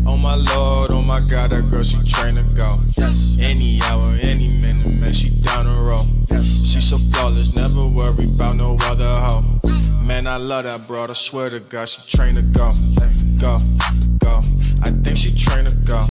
Oh my lord, oh my god, that girl, she train to go. Any hour, any minute, man, she down the road. She so flawless, never worry about no other hoe. Man, I love that broad, I swear to God, she train to go. Go, go, I think she train to go.